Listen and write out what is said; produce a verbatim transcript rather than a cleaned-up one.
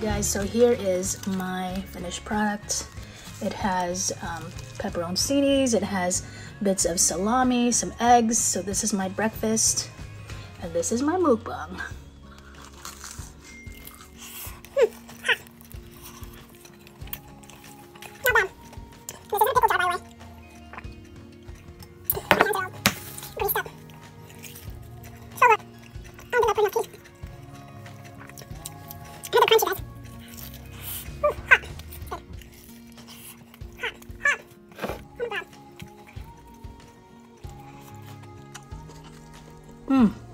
guys, so here is my finished product. It has um, pepperoncinis, it has bits of salami, some eggs. So this is my breakfast, and this is my mukbang. Mmm.